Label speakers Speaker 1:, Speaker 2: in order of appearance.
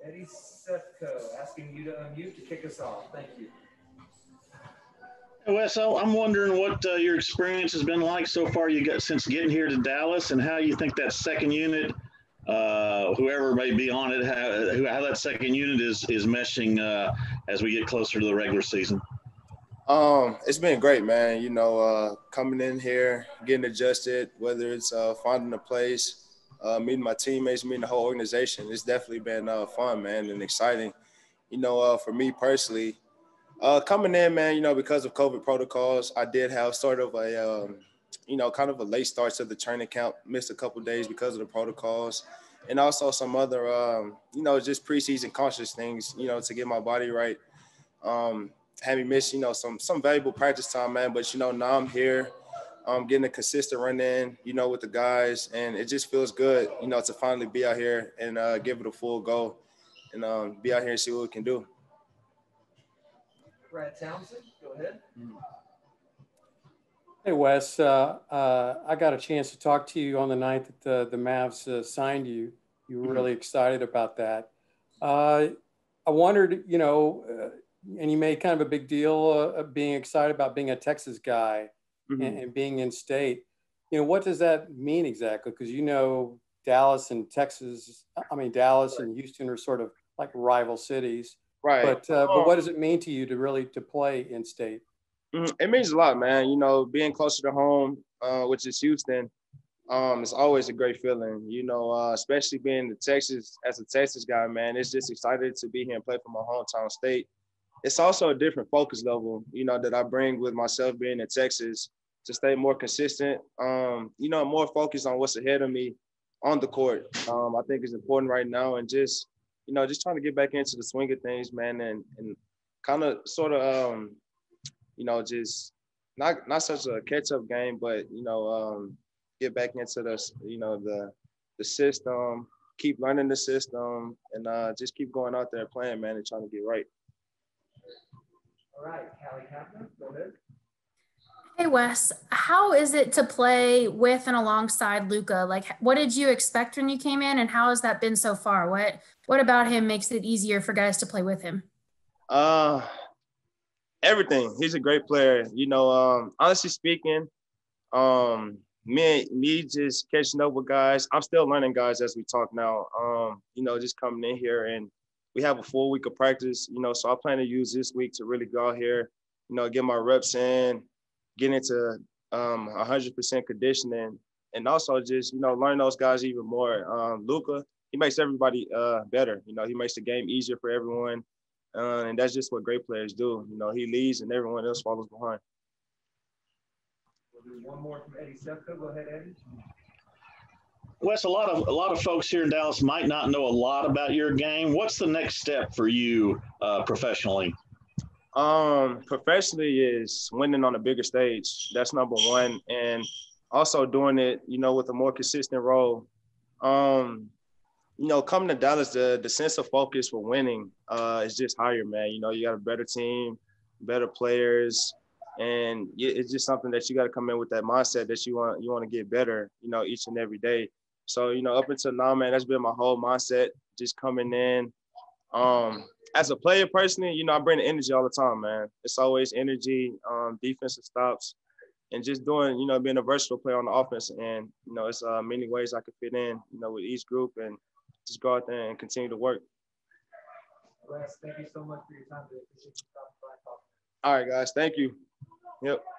Speaker 1: Eddie Sefko asking you to unmute to kick us off. Thank you.
Speaker 2: Hey, Wes, I'm wondering what your experience has been like so far you got since getting here to Dallas, and how you think that second unit, whoever may be on it, how that second unit is meshing as we get closer to the regular season.
Speaker 3: It's been great, man. Coming in here, getting adjusted, whether it's finding a place, meeting my teammates, meeting the whole organization. It's definitely been fun, man, and exciting. For me personally, coming in, man, because of COVID protocols, I did have sort of a, kind of a late start to the training camp. Missed a couple of days because of the protocols, and also some other, just preseason conscious things, to get my body right. Had me miss, some valuable practice time, man. But now I'm here, getting a consistent run in, with the guys, and it just feels good, to finally be out here and give it a full go, and be out here and see what we can do.
Speaker 1: Brad Townsend, go ahead.
Speaker 4: Hey, Wes. I got a chance to talk to you on the night that the Mavs signed you. You were really excited about that. I wondered, and you made kind of a big deal of being excited about being a Texas guy and being in state. What does that mean exactly? Because Dallas and Dallas and Houston are sort of like rival cities.
Speaker 3: Right.
Speaker 4: But what does it mean to you to play in state?
Speaker 3: It means a lot, man. Being closer to home, which is Houston, it's always a great feeling. Especially being as a Texas guy, man. It's just excited to be here and play for my hometown state. It's also a different focus level, that I bring with myself being in Texas to stay more consistent, more focused on what's ahead of me on the court. I think it's important right now, and just trying to get back into the swing of things, man, and kind of sort of, just not such a catch-up game, but, get back into the system, keep learning the system, and just keep going out there and playing, man, and trying to get right.
Speaker 1: All right, Callie Kaplan, go ahead.
Speaker 5: Hey, Wes, how is it to play with and alongside Luka? Like, what did you expect when you came in, and how has that been so far? What about him makes it easier for guys to play with him?
Speaker 3: Everything. He's a great player. Honestly speaking, me just catching up with guys. I'm still learning guys as we talk now. Just coming in here, and we have a full week of practice, so I plan to use this week to really go out here, get my reps in, get into 100% conditioning, and also just, learn those guys even more. Luka, he makes everybody better. He makes the game easier for everyone, and that's just what great players do. He leads and everyone else follows behind.
Speaker 1: We'll do one more from Eddie Sefko. Go ahead, Eddie.
Speaker 2: Wes, a lot of folks here in Dallas might not know a lot about your game. What's the next step for you professionally?
Speaker 3: Professionally is winning on a bigger stage. That's number one, and also doing it, with a more consistent role. Coming to Dallas, the sense of focus for winning is just higher, man. You got a better team, better players, and it's just something that you got to come in with that mindset that you want to get better, each and every day. So, up until now, man, that's been my whole mindset, just coming in. As a player personally, I bring the energy all the time, man. It's always energy, defensive stops, and just doing, being a versatile player on the offense. And, it's many ways I could fit in, with each group, and just go out there and continue to work.
Speaker 1: Wes, thank you so much for your time today.
Speaker 3: All right, guys. Thank you. Yep.